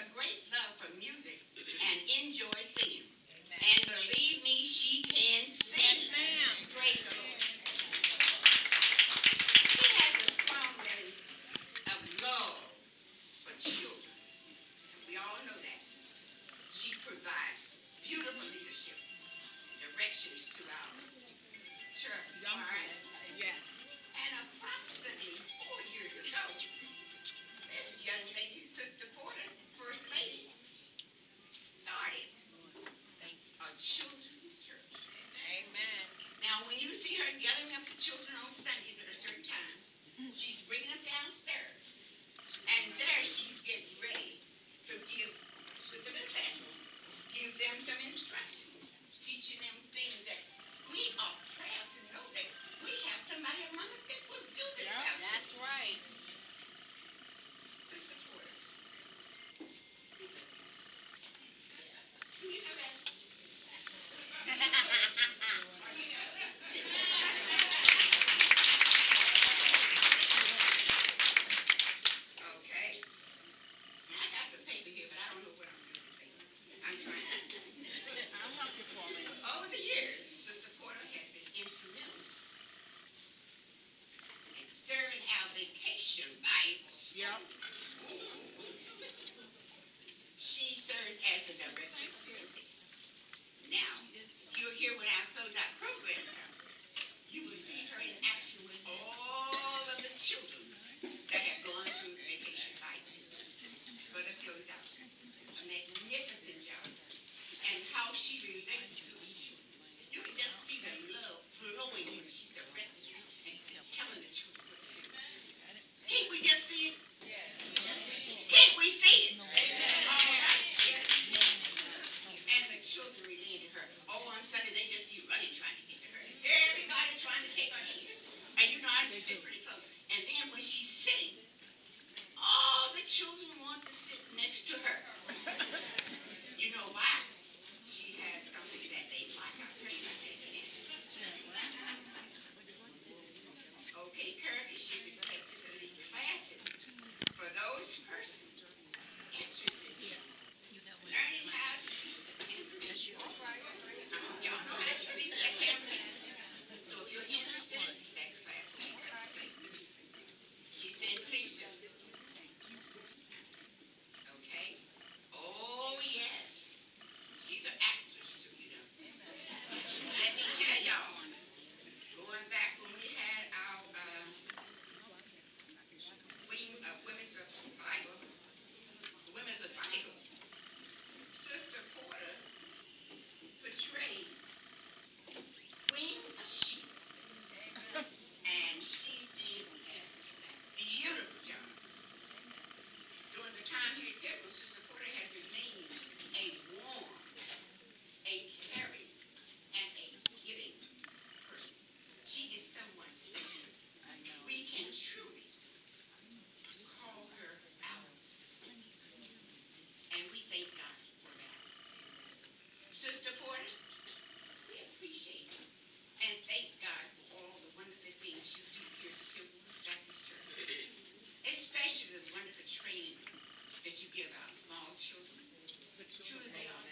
a great love for music and enjoys singing. And believe me, she can sing. Yes, ma'am. Praise the Lord. She has a strong belly of love for children. We all know that. She provides beautiful leadership, directions to our church. Young All right? people. Yes. And approximately 4 years ago, this young lady, Sister Porter, First Lady, started a children's church. Amen. Now, when you see her gathering up the children on Sundays at a certain time, she's bringing them downstairs. And there she's getting ready to give, with them in classroom, give them some instructions, teaching them things that we are proud to know that we have somebody among us that will do this. Yeah, that's right. Sister Porter. Do you know that? Okay. I got the paper here, but I don't know what I'm doing with the paper. I'm trying. I'll help you for me. Over the years, Sister Porter has been instrumental in serving our vacation Bible school. Yep. She serves as the director of music. Now, you'll hear when I close out program, you will see her in action with all of the children that have gone through vacation Bible for the close out. A magnificent job. And how she relates to the children. You can just see the love flowing when she's directing and telling the children what to do. Can't we just see it? Can't we see it? All right. And the children relate to her. Oh, on Sunday they just be running trying to get to her. Everybody trying to take her hand. And you know, I sit pretty close. And then when she's sitting, all the children want to sit next to her. You know why? She has something that they like. I'll tell you about that in a minute. Okay, Kirby, she's expected to lead classes for those persons interested in learning how to teach. Y'all know how to read that campaign. So if you're interested in that class, she said, please do. Okay? Oh, yes. She's an actress, too, you know. Let me tell y'all, going back when we had our Women's of Bible, Women's of Bible, Sister Porter portrayed Queen of Sheba. And she did a beautiful job. During the time here at Gilbert, Sister Porter has remained a warm, a caring, and a giving person. She is someone special. We can truly call her our sister. And we thank God for that. Sister Porter, we appreciate you and thank God for all the wonderful things you do here at Gilbert Baptist Church. Especially the wonderful training that you give our small children. Truly they are.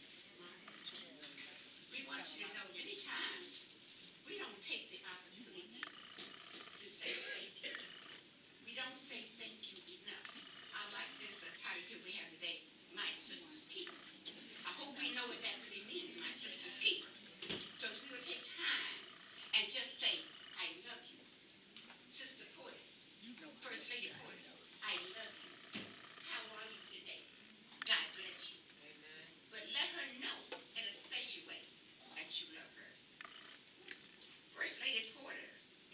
We want you to know many times we don't take the opportunity to say thank you. We don't say thank you enough. I like this title here we have today, My Sister's Keeper. I hope we know what that really means, My Sister's Keeper. So if we would take time and just say, I love you. Sister Porter, First Lady Porter, I love you. How are you today? God bless you. Amen. But let her know in a special way that you love her. First Lady Porter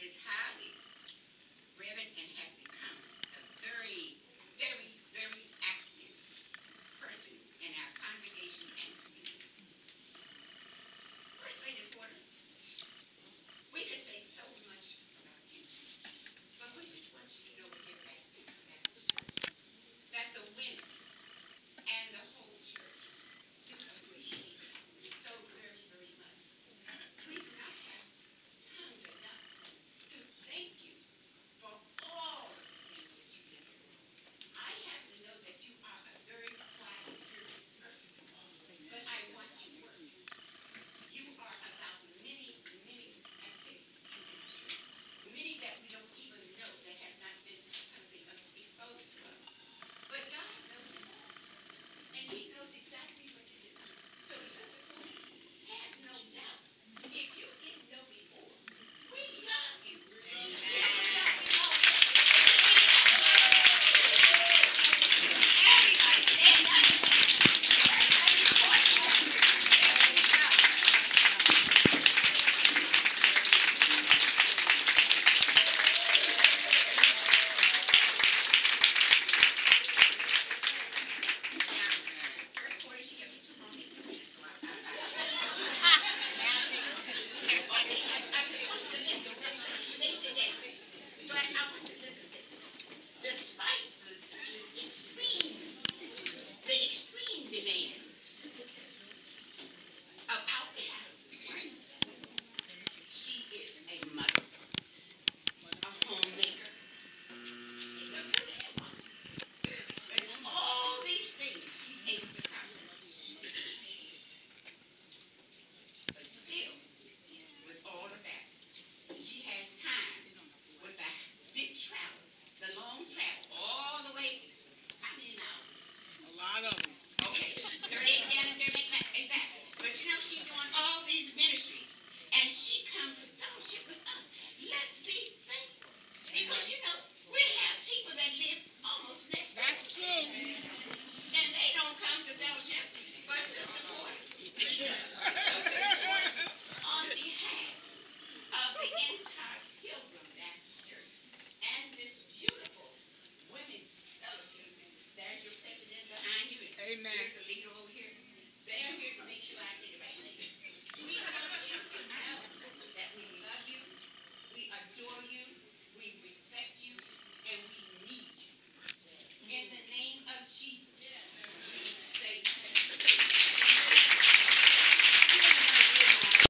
travel, the long travel, all the way, how many miles? A lot of them.